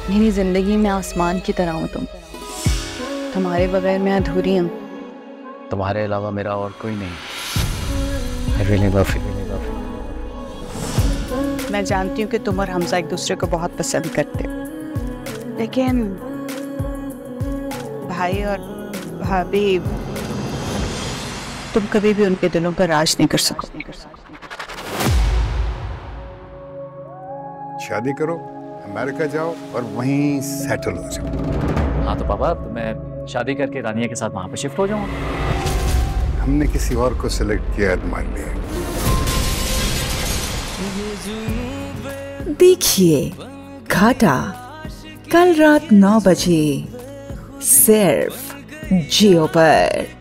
मेरी जिंदगी में आसमान की तरह हो तुम। तुम्हारे बगैर मैं अधूरी हूँ। तुम्हारे अलावा मेरा और कोई नहीं। I really love you. मैं जानती हूँ कि तुम और हमजा एक दूसरे को बहुत पसंद करते हो, लेकिन भाई और भाभी, तुम कभी भी उनके दिलों पर राज नहीं कर सकोगे। शादी करो, अमेरिका जाओ और वहीं सेटल हो जाओ। हाँ तो पापा, मैं शादी करके रानिया के साथ वहाँ पे शिफ्ट हो जाऊँगा। हमने किसी और को सिलेक्ट किया है तुम्हारे लिए। देखिए घाटा कल रात 9 बजे सिर्फ जियो पर।